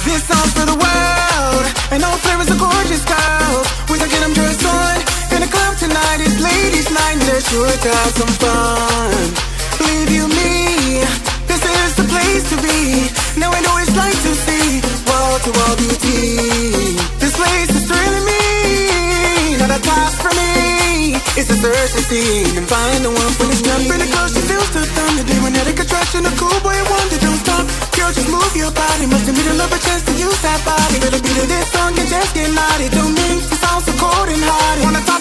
This song's for the world, and all flavors of gorgeous girls. We gon' get them dressed on in the club tonight. It's ladies' night, and let's sure to have some fun. Believe you me, this is the place to be. Now I know it's like to see wall-to-wall beauty. This place is thrilling me, not a task for me. It's a search to see and find the one for this jump in the club. She feels the thunder, the magnetic attraction, a cool boy wonder. Don't stop, girl, just move your body. Must admit I love a chance to use that body. Little bit of this song and just get naughty. Don't make it sound so cold and hard. Wanna talk